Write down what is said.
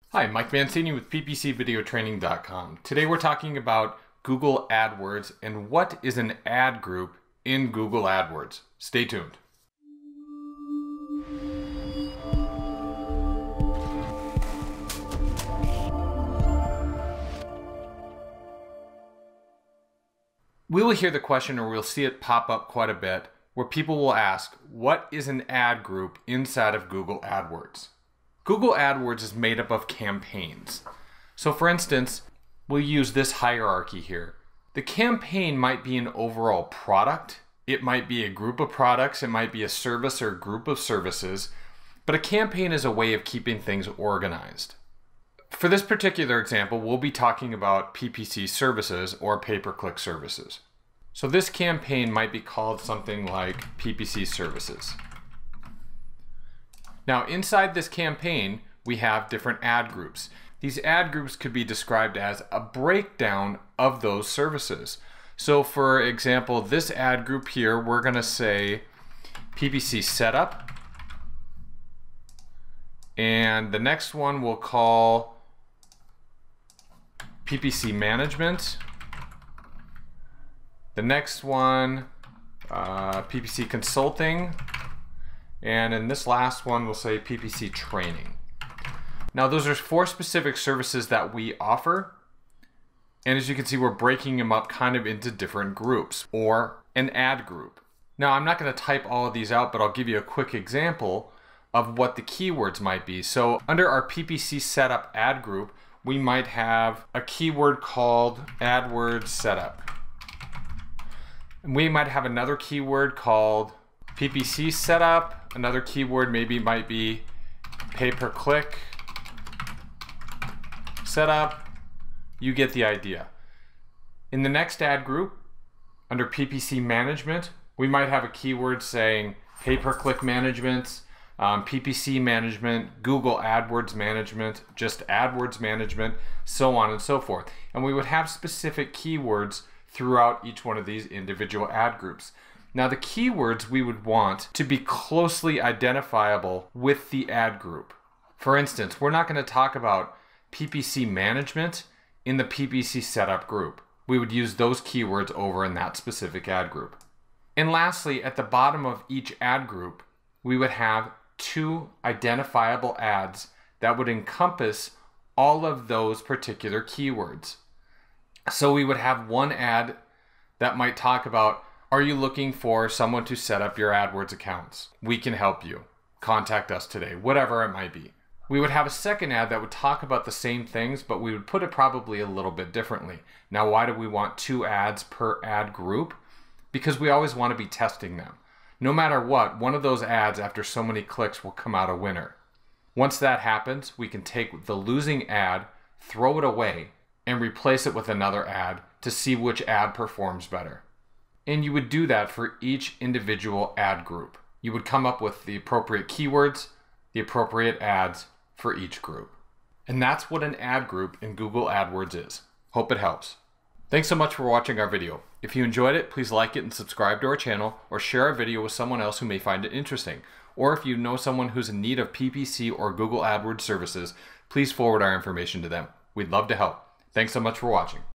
Hi, Mike Mancini with PPCVideoTraining.com. Today we're talking about Google AdWords and what is an ad group in Google AdWords. Stay tuned. We will hear the question, or we'll see it pop up quite a bit, where people will ask, what is an ad group inside of Google AdWords? Google AdWords is made up of campaigns. So for instance, we'll use this hierarchy here. The campaign might be an overall product. It might be a group of products. It might be a service or a group of services. But a campaign is a way of keeping things organized. For this particular example, we'll be talking about PPC services or pay-per-click services. So this campaign might be called something like PPC services. Now inside this campaign, we have different ad groups. These ad groups could be described as a breakdown of those services. So for example, this ad group here, we're gonna say PPC setup. And the next one we'll call PPC management. The next one, PPC consulting. And in this last one, we'll say PPC training. Now those are 4 specific services that we offer. And as you can see, we're breaking them up kind of into different groups or an ad group. Now I'm not gonna type all of these out, but I'll give you a quick example of what the keywords might be. So under our PPC setup ad group, we might have a keyword called AdWords setup. And we might have another keyword called PPC setup. Another keyword maybe might be pay-per-click setup. You get the idea. In the next ad group, under PPC management, we might have a keyword saying pay-per-click management, PPC management, Google AdWords management, just AdWords management, so on and so forth. And we would have specific keywords throughout each one of these individual ad groups. Now the keywords we would want to be closely identifiable with the ad group. For instance, we're not going to talk about PPC management in the PPC setup group. We would use those keywords over in that specific ad group. And lastly, at the bottom of each ad group, we would have 2 identifiable ads that would encompass all of those particular keywords. So we would have one ad that might talk about, are you looking for someone to set up your AdWords accounts? We can help you. Contact us today, whatever it might be. We would have a second ad that would talk about the same things, but we would put it probably a little bit differently. Now, why do we want 2 ads per ad group? Because we always want to be testing them. No matter what, one of those ads after so many clicks will come out a winner. Once that happens, we can take the losing ad, throw it away, and replace it with another ad to see which ad performs better. And you would do that for each individual ad group. You would come up with the appropriate keywords, the appropriate ads for each group. And that's what an ad group in Google AdWords is. Hope it helps. Thanks so much for watching our video. If you enjoyed it, please like it and subscribe to our channel, or share our video with someone else who may find it interesting. Or if you know someone who's in need of PPC or Google AdWords services, please forward our information to them. We'd love to help. Thanks so much for watching.